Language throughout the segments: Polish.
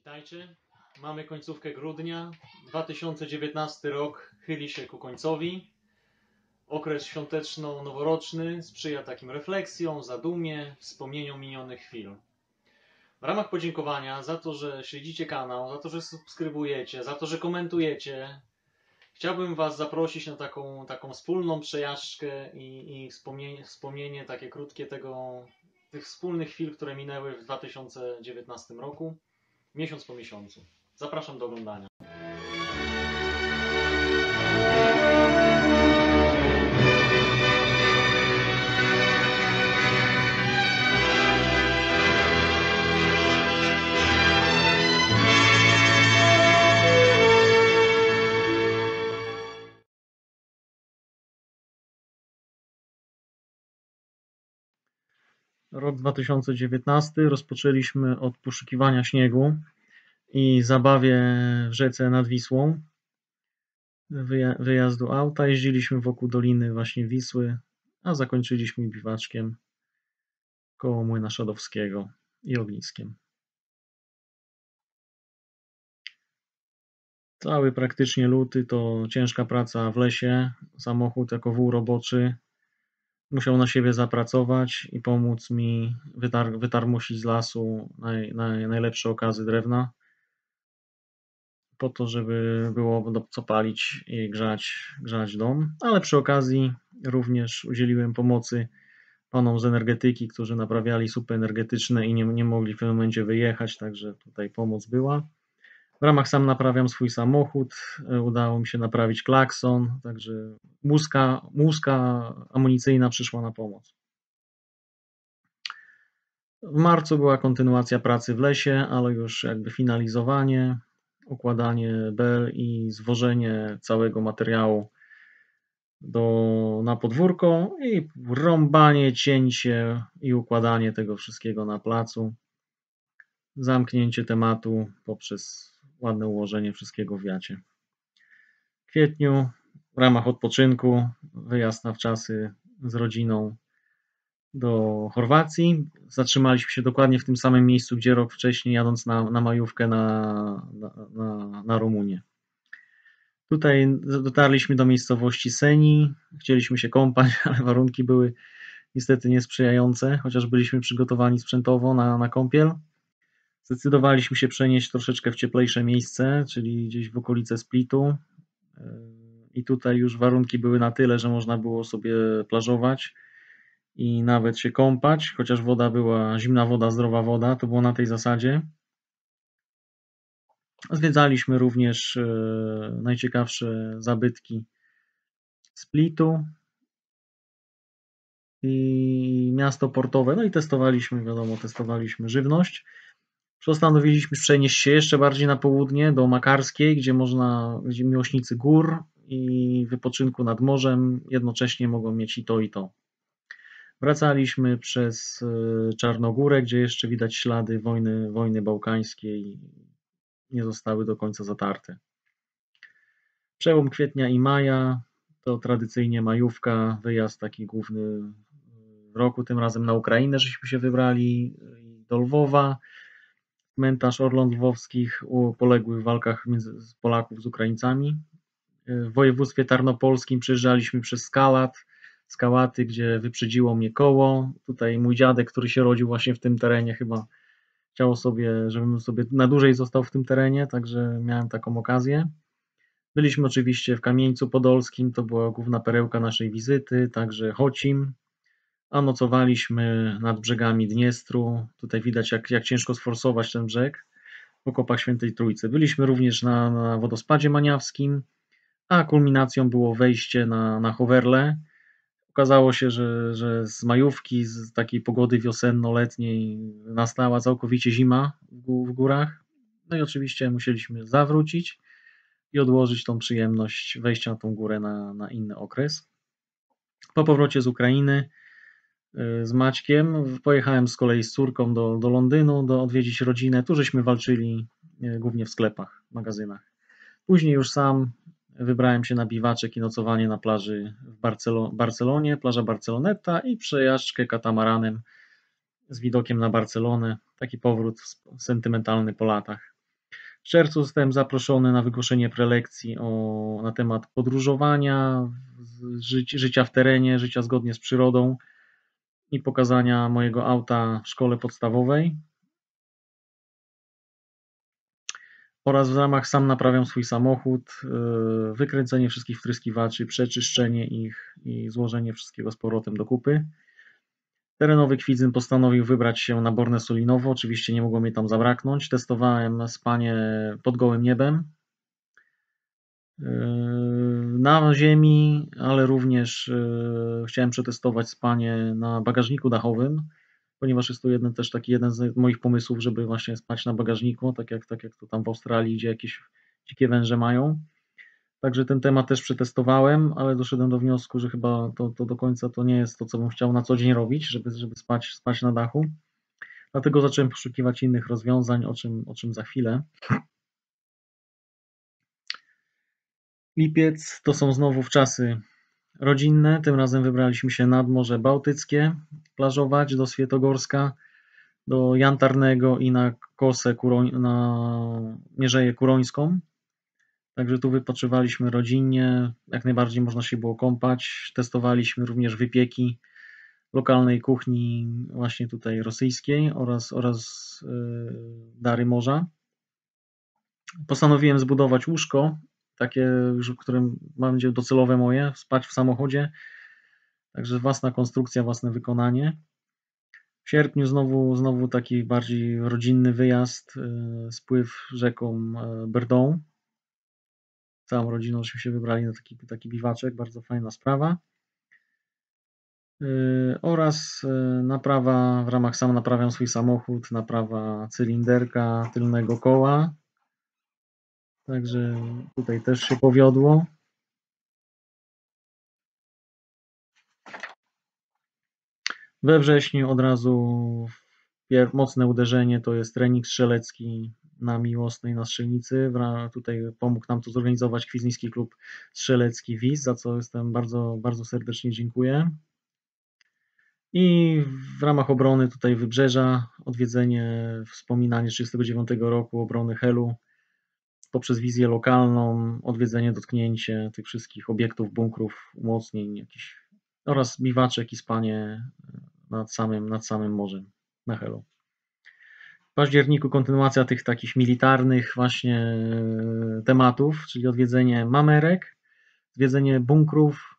Witajcie. Mamy końcówkę grudnia. 2019 rok chyli się ku końcowi. Okres świąteczno-noworoczny sprzyja takim refleksjom, zadumie, wspomnieniom minionych chwil. W ramach podziękowania za to, że śledzicie kanał, za to, że subskrybujecie, za to, że komentujecie, chciałbym Was zaprosić na taką wspólną przejażdżkę i wspomnienie takie krótkie tych wspólnych chwil, które minęły w 2019 roku. Miesiąc po miesiącu. Zapraszam do oglądania. Rok 2019 rozpoczęliśmy od poszukiwania śniegu i zabawie w rzece nad Wisłą, wyjazdu auta. Jeździliśmy wokół doliny właśnie Wisły, a zakończyliśmy biwaczkiem koło Młyna Szadowskiego i ogniskiem. Cały praktycznie luty to ciężka praca w lesie. Samochód jako wół roboczy musiał na siebie zapracować i pomóc mi wytarmosić z lasu najlepsze okazy drewna, po to, żeby było co palić i grzać dom, ale przy okazji również udzieliłem pomocy panom z energetyki, którzy naprawiali słupy energetyczne i nie mogli w tym momencie wyjechać, także tutaj pomoc była. W ramach sam naprawiam swój samochód, udało mi się naprawić klakson, także muska amunicyjna przyszła na pomoc. W marcu była kontynuacja pracy w lesie, ale już jakby finalizowanie, układanie bel i zwożenie całego materiału na podwórko i rąbanie, cięcie i układanie tego wszystkiego na placu. Zamknięcie tematu poprzez ładne ułożenie wszystkiego w wiacie. W kwietniu w ramach odpoczynku wyjazd na wczasy z rodziną do Chorwacji. Zatrzymaliśmy się dokładnie w tym samym miejscu, gdzie rok wcześniej, jadąc na majówkę na Rumunię. Tutaj dotarliśmy do miejscowości Seni. Chcieliśmy się kąpać, ale warunki były niestety niesprzyjające, chociaż byliśmy przygotowani sprzętowo na kąpiel. Zdecydowaliśmy się przenieść troszeczkę w cieplejsze miejsce, czyli gdzieś w okolice Splitu. I tutaj już warunki były na tyle, że można było sobie plażować i nawet się kąpać, chociaż woda była zimna woda, zdrowa woda, to było na tej zasadzie. Zwiedzaliśmy również najciekawsze zabytki Splitu i miasto portowe, no i testowaliśmy żywność. Postanowiliśmy przenieść się jeszcze bardziej na południe, do Makarskiej, gdzie miłośnicy gór i wypoczynku nad morzem jednocześnie mogą mieć i to, i to. Wracaliśmy przez Czarnogórę, gdzie jeszcze widać ślady wojny bałkańskiej, nie zostały do końca zatarte. Przełom kwietnia i maja to tradycyjnie majówka, wyjazd taki główny w roku, tym razem na Ukrainę żeśmy się wybrali, do Lwowa, cmentarz Orląt Lwowskich u poległych w walkach Polaków z Ukraińcami. W województwie tarnopolskim przejeżdżaliśmy przez Skałaty, gdzie wyprzedziło mnie koło. Tutaj mój dziadek, który się rodził właśnie w tym terenie, chyba chciał sobie, żebym sobie na dłużej został w tym terenie, także miałem taką okazję. Byliśmy oczywiście w Kamieńcu Podolskim, to była główna perełka naszej wizyty, także Chocim, a nocowaliśmy nad brzegami Dniestru. Tutaj widać, jak ciężko sforsować ten brzeg w okopach Świętej Trójcy. Byliśmy również na wodospadzie maniawskim, a kulminacją było wejście na Hoverle. Okazało się, że z majówki, z takiej pogody wiosenno-letniej nastała całkowicie zima w górach. No i oczywiście musieliśmy zawrócić i odłożyć tą przyjemność wejścia na tą górę na inny okres. Po powrocie z Ukrainy z Maćkiem pojechałem z kolei z córką do Londynu, odwiedzić rodzinę. Tu żeśmy walczyli głównie w sklepach, magazynach. Później już sam wybrałem się na biwaczek i nocowanie na plaży w Barcelonie, plaża Barceloneta i przejażdżkę katamaranem z widokiem na Barcelonę. Taki powrót sentymentalny po latach. W czerwcu zostałem zaproszony na wygłoszenie prelekcji na temat podróżowania, życia w terenie, życia zgodnie z przyrodą i pokazania mojego auta w szkole podstawowej. Oraz w ramach sam naprawiam swój samochód, wykręcenie wszystkich wtryskiwaczy, przeczyszczenie ich i złożenie wszystkiego z powrotem do kupy. Terenowy Kwidzyn postanowił wybrać się na Bornę Sulinowo. Oczywiście nie mogło mnie tam zabraknąć. Testowałem spanie pod gołym niebem, na ziemi, ale również chciałem przetestować spanie na bagażniku dachowym, ponieważ jest to jeden z moich pomysłów, żeby właśnie spać na bagażniku, tak jak to tam w Australii, gdzie jakieś dzikie węże mają. Także ten temat też przetestowałem, ale doszedłem do wniosku, że chyba to do końca to nie jest to, co bym chciał na co dzień robić, żeby spać na dachu. Dlatego zacząłem poszukiwać innych rozwiązań, o czym za chwilę. Lipiec to są znowu czasy rodzinne. Tym razem wybraliśmy się nad Morze Bałtyckie, plażować do Świętogorska, do Jantarnego i na Kosę, na Mierzeję Kurońską. Także tu wypoczywaliśmy rodzinnie, jak najbardziej można się było kąpać. Testowaliśmy również wypieki lokalnej kuchni właśnie tutaj rosyjskiej oraz dary morza. Postanowiłem zbudować łóżko, takie już, którym będzie docelowe moje, spać w samochodzie. Także własna konstrukcja, własne wykonanie. W sierpniu znowu taki bardziej rodzinny wyjazd, spływ rzeką Brdą. Całą rodziną się wybrali na taki biwaczek, bardzo fajna sprawa. Oraz naprawa, w ramach sam naprawiam swój samochód, naprawa cylinderka tylnego koła. Także tutaj też się powiodło. We wrześniu od razu mocne uderzenie to jest trening strzelecki na Miłosnej, na Strzelnicy. Tutaj pomógł nam to zorganizować Kwidzyński Klub Strzelecki WIS, za co jestem bardzo, bardzo serdecznie dziękuję. I w ramach obrony tutaj Wybrzeża, odwiedzenie, wspominanie 1939 roku obrony Helu poprzez wizję lokalną, odwiedzenie, dotknięcie tych wszystkich obiektów, bunkrów, umocnień jakichś oraz biwaczek i spanie nad samym morzem na Helu. W październiku kontynuacja tych takich militarnych właśnie tematów, czyli odwiedzenie mamerek, zwiedzenie bunkrów,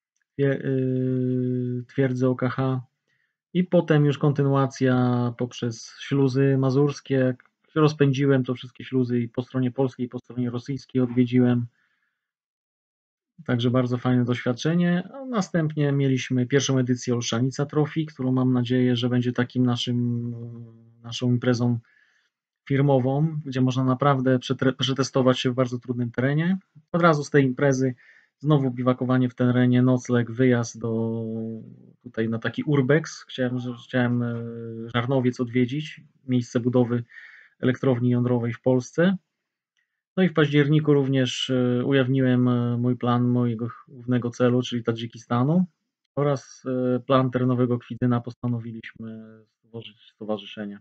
twierdzy OKH i potem już kontynuacja poprzez śluzy mazurskie. Rozpędziłem to wszystkie śluzy i po stronie polskiej, i po stronie rosyjskiej odwiedziłem. Także bardzo fajne doświadczenie. A następnie mieliśmy pierwszą edycję Olszanica Trophy, którą mam nadzieję, że będzie takim naszą imprezą firmową, gdzie można naprawdę przetestować się w bardzo trudnym terenie. Od razu z tej imprezy znowu biwakowanie w terenie, nocleg, wyjazd tutaj na taki urbex. Chciałem Żarnowiec odwiedzić, miejsce budowy elektrowni jądrowej w Polsce. No i w październiku również ujawniłem mój plan mojego głównego celu, czyli Tadżykistanu, oraz plan terenowego Kwidzyna postanowiliśmy stworzyć stowarzyszenie.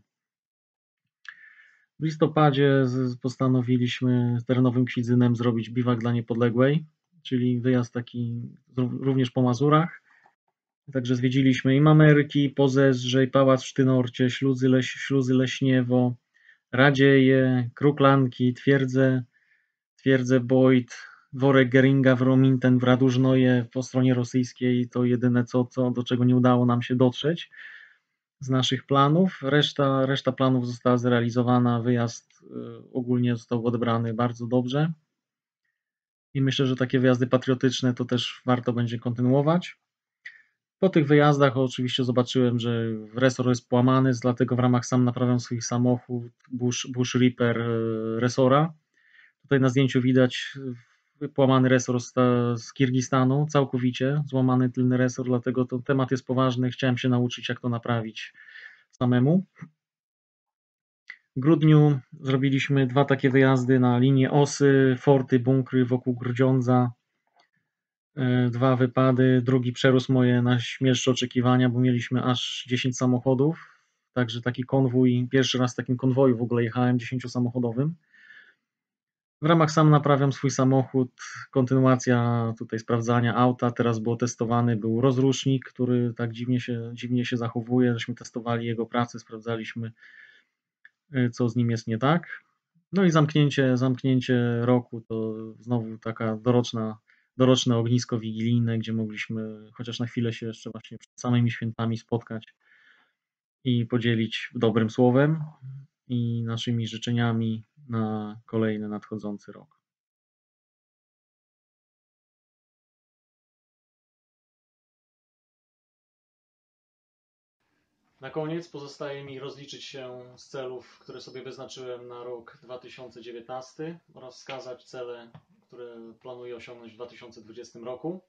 W listopadzie postanowiliśmy z terenowym Kwidzynem zrobić biwak dla niepodległej, czyli wyjazd taki również po Mazurach. Także zwiedziliśmy i Mamerki, Pozezdrzej, Pałac w Sztynorcie, Śluzy Leśniewo, Radzieje, Kruklanki, Twierdzę Boyd, worek Geringa w Rominten w Radużnoje po stronie rosyjskiej. To jedyne, do czego nie udało nam się dotrzeć z naszych planów. Reszta planów została zrealizowana, wyjazd ogólnie został odebrany bardzo dobrze i myślę, że takie wyjazdy patriotyczne to też warto będzie kontynuować. Po tych wyjazdach oczywiście zobaczyłem, że resor jest połamany, dlatego w ramach sam naprawiam swój samochód Bush Reaper resora. Tutaj na zdjęciu widać połamany resor z Kirgistanu, całkowicie złamany tylny resor, dlatego to temat jest poważny, chciałem się nauczyć, jak to naprawić samemu. W grudniu zrobiliśmy 2 takie wyjazdy na linię Osy, forty, bunkry wokół Grudziądza. 2 wypady, drugi przerósł moje najśmielsze oczekiwania, bo mieliśmy aż 10 samochodów, także taki konwój, pierwszy raz w takim konwoju w ogóle jechałem 10-samochodowym. W ramach sam naprawiam swój samochód, kontynuacja tutaj sprawdzania auta. Teraz było testowany był rozrusznik, który tak dziwnie się zachowuje. Żeśmy testowali jego pracę, sprawdzaliśmy, co z nim jest nie tak. No i zamknięcie roku to znowu taka doroczne ognisko wigilijne, gdzie mogliśmy chociaż na chwilę się jeszcze właśnie przed samymi świętami spotkać i podzielić dobrym słowem i naszymi życzeniami na kolejny nadchodzący rok. Na koniec pozostaje mi rozliczyć się z celów, które sobie wyznaczyłem na rok 2019 oraz wskazać cele, które planuję osiągnąć w 2020 roku.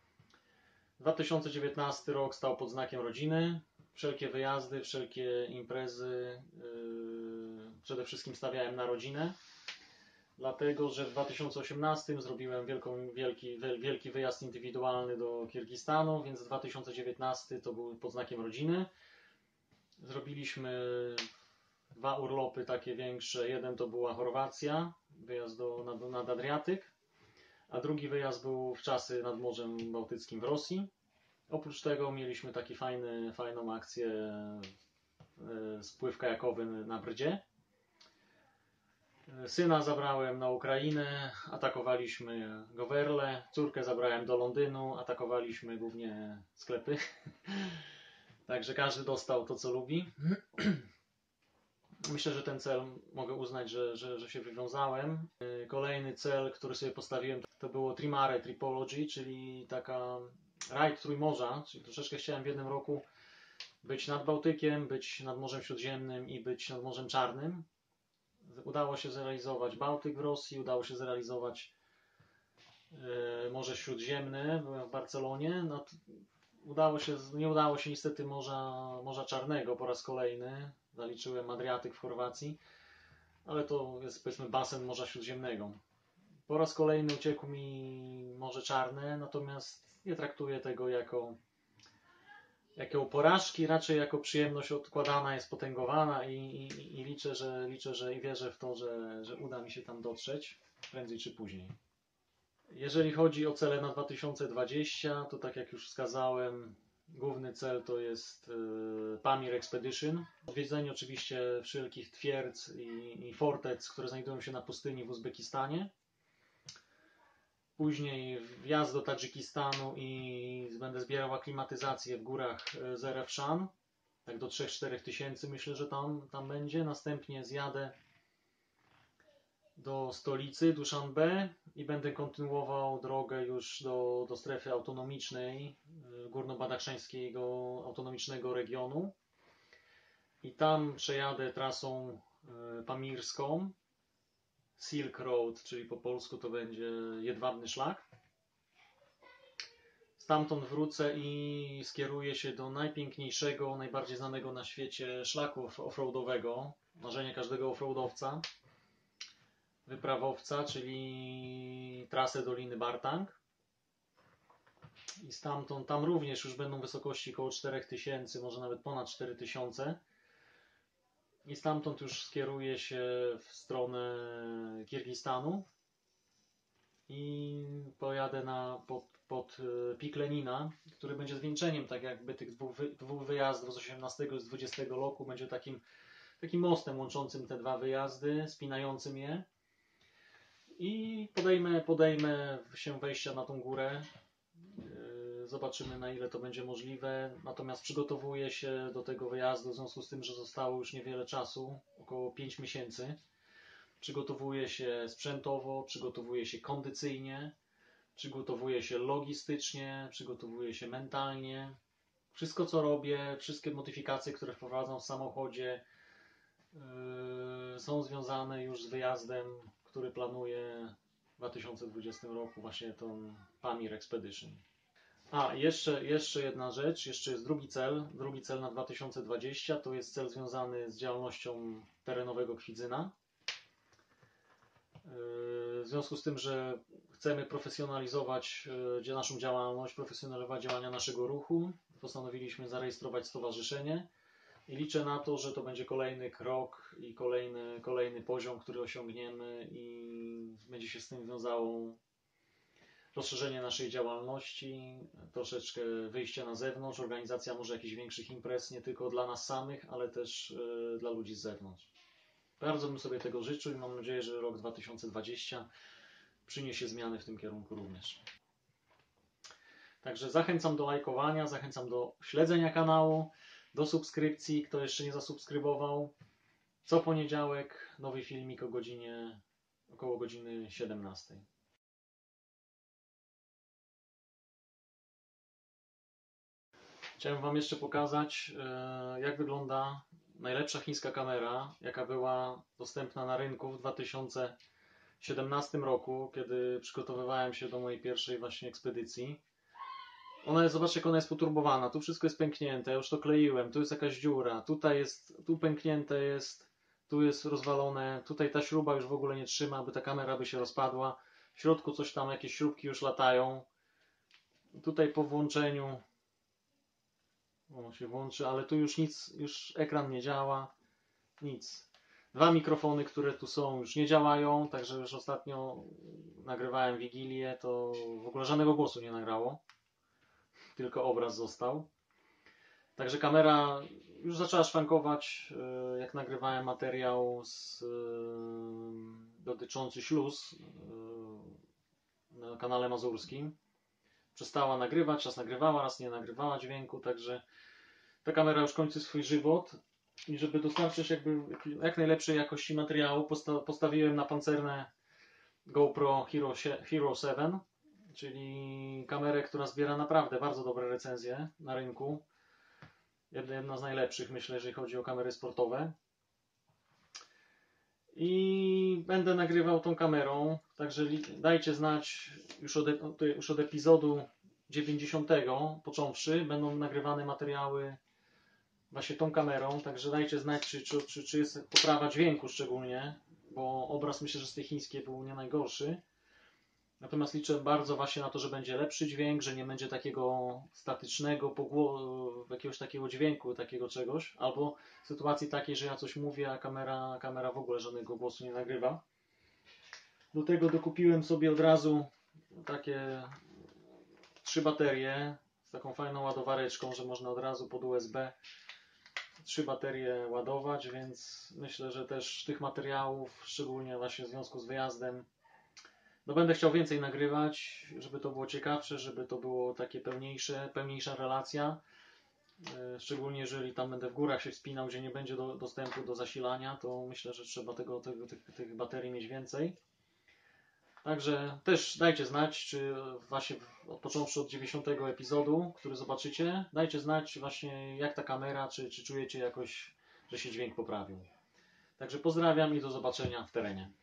2019 rok stał pod znakiem rodziny. Wszelkie wyjazdy, wszelkie imprezy przede wszystkim stawiałem na rodzinę, dlatego że w 2018 zrobiłem wielki wyjazd indywidualny do Kirgistanu, więc 2019 to był pod znakiem rodziny. Zrobiliśmy 2 urlopy takie większe. Jeden to była Chorwacja, wyjazd nad Adriatyk, a drugi wyjazd był w czasy nad Morzem Bałtyckim w Rosji. Oprócz tego mieliśmy taki fajną akcję, spływ kajakowy na Brdzie. Syna zabrałem na Ukrainę, atakowaliśmy Gowerle, córkę zabrałem do Londynu, atakowaliśmy głównie sklepy. Także każdy dostał to, co lubi. Myślę, że ten cel mogę uznać, że się wywiązałem. Kolejny cel, który sobie postawiłem, to było Trimare Tripology, czyli taka rajd Trójmorza, czyli troszeczkę chciałem w jednym roku być nad Bałtykiem, być nad Morzem Śródziemnym i być nad Morzem Czarnym. Udało się zrealizować Bałtyk w Rosji, udało się zrealizować Morze Śródziemne, byłem w Barcelonie. No, nie udało się niestety Morza Czarnego po raz kolejny. Zaliczyłem Adriatyk w Chorwacji, ale to jest powiedzmy basen Morza Śródziemnego. Po raz kolejny uciekło mi Morze Czarne, natomiast nie traktuję tego jako porażki, raczej jako przyjemność odkładana jest potęgowana i liczę, że i wierzę w to, że uda mi się tam dotrzeć prędzej czy później. Jeżeli chodzi o cele na 2020, to tak jak już wskazałem, główny cel to jest Pamir Expedition. Odwiedzenie oczywiście wszelkich twierdz i fortec, które znajdują się na pustyni w Uzbekistanie. Później wjazd do Tadżykistanu i będę zbierał aklimatyzację w górach Zerefszan. Tak do 3-4 tysięcy myślę, że tam będzie. Następnie zjadę do stolicy Duszanbe i będę kontynuował drogę już do strefy autonomicznej górno-badakhszańskiego autonomicznego regionu i tam przejadę trasą pamirską, Silk Road, czyli po polsku to będzie jedwabny szlak. Stamtąd wrócę i skieruję się do najpiękniejszego, najbardziej znanego na świecie szlaku offroadowego, marzenie każdego offroadowca, wyprawowca, czyli trasę Doliny Bartang. I stamtąd, tam również już będą wysokości około 4000, może nawet ponad 4000. I stamtąd już skieruję się w stronę Kirgistanu i pojadę pod Pik Lenina, który będzie zwieńczeniem tak jakby tych dwóch wyjazdów z 18 i z 20 roku. Będzie takim mostem łączącym te dwa wyjazdy, spinającym je. I podejmę się wejścia na tą górę. Zobaczymy, na ile to będzie możliwe. Natomiast przygotowuję się do tego wyjazdu w związku z tym, że zostało już niewiele czasu, około 5 miesięcy. Przygotowuję się sprzętowo, przygotowuję się kondycyjnie, przygotowuję się logistycznie, przygotowuję się mentalnie. Wszystko, co robię, wszystkie modyfikacje, które wprowadzam w samochodzie, są związane już z wyjazdem, który planuję w 2020 roku, właśnie tą Pamir Expedition. A, jeszcze jedna rzecz, jeszcze jest drugi cel. Drugi cel na 2020 to jest cel związany z działalnością terenowego Kwidzyna. W związku z tym, że chcemy profesjonalizować naszą działalność, profesjonalizować działania naszego ruchu, postanowiliśmy zarejestrować stowarzyszenie I liczę na to, że to będzie kolejny krok i kolejny poziom, który osiągniemy i będzie się z tym wiązało rozszerzenie naszej działalności, troszeczkę wyjście na zewnątrz, organizacja może jakichś większych imprez, nie tylko dla nas samych, ale też dla ludzi z zewnątrz. Bardzo bym sobie tego życzył i mam nadzieję, że rok 2020 przyniesie zmiany w tym kierunku również. Także zachęcam do lajkowania, zachęcam do śledzenia kanału, do subskrypcji, kto jeszcze nie zasubskrybował. Co poniedziałek nowy filmik około godziny 17. Chciałem Wam jeszcze pokazać, jak wygląda najlepsza chińska kamera, jaka była dostępna na rynku w 2017 roku, kiedy przygotowywałem się do mojej pierwszej właśnie ekspedycji. Zobaczcie, jak ona jest poturbowana. Tu wszystko jest pęknięte, ja już to kleiłem, tu jest jakaś dziura, tu pęknięte jest, tu jest rozwalone, tutaj ta śruba już w ogóle nie trzyma, by ta kamera by się rozpadła. W środku coś tam, jakieś śrubki już latają. Tutaj po włączeniu się włączy, ale tu już nic, już ekran nie działa, nic. Dwa mikrofony, które tu są, już nie działają, także już ostatnio nagrywałem Wigilię, to w ogóle żadnego głosu nie nagrało, tylko obraz został. Także kamera już zaczęła szwankować, jak nagrywałem materiał dotyczący śluz na kanale mazurskim. Przestała nagrywać, raz nagrywała, raz nie nagrywała dźwięku, także ta kamera już kończy swój żywot i żeby dostarczyć jak najlepszej jakości materiału, postawiłem na pancerne GoPro Hero 7, czyli kamerę, która zbiera naprawdę bardzo dobre recenzje na rynku. Jedna z najlepszych, myślę, jeżeli chodzi o kamery sportowe. I będę nagrywał tą kamerą, także dajcie znać już od epizodu 90 począwszy, będą nagrywane materiały właśnie tą kamerą, także dajcie znać, czy jest poprawa dźwięku szczególnie, bo obraz myślę, że z tej chińskiej był nie najgorszy. Natomiast liczę bardzo właśnie na to, że będzie lepszy dźwięk, że nie będzie takiego statycznego, jakiegoś takiego dźwięku, takiego czegoś, albo sytuacji takiej, że ja coś mówię, a kamera w ogóle żadnego głosu nie nagrywa. Do tego dokupiłem sobie od razu takie 3 baterie z taką fajną ładowareczką, że można od razu pod USB 3 baterie ładować, więc myślę, że też tych materiałów, szczególnie właśnie w związku z wyjazdem, no będę chciał więcej nagrywać, żeby to było ciekawsze, żeby to było takie pełniejsza relacja. Szczególnie jeżeli tam będę w górach się wspinał, gdzie nie będzie dostępu do zasilania, to myślę, że trzeba tych baterii mieć więcej. Także też dajcie znać, czy właśnie począwszy od 90 epizodu, który zobaczycie, dajcie znać właśnie jak ta kamera, czy czujecie jakoś, że się dźwięk poprawił. Także pozdrawiam i do zobaczenia w terenie.